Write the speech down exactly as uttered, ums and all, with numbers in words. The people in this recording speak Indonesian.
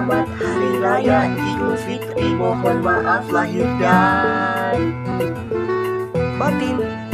Selamat Hari Raya Idul Fitri, mohon maaf lahir dan batin.